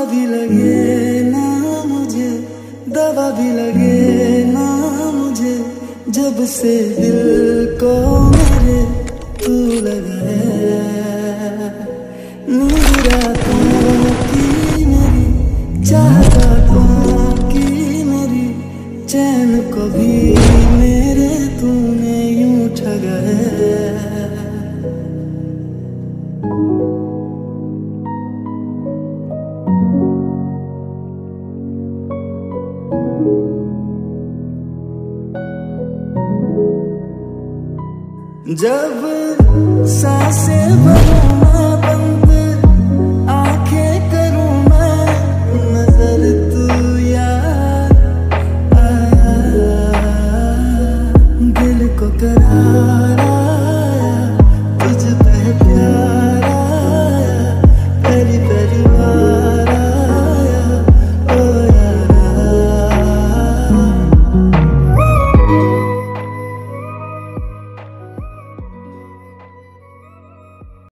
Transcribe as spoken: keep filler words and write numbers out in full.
भी लगे ना मुझे, दवा भी लगे ना मुझे, जब से दिल को मेरे तू लगा है। नींद रातों की मेरी, चाहतों की मेरी, चैन को भी मेरे तूने यूं ठगा है। जब सांसें भरूं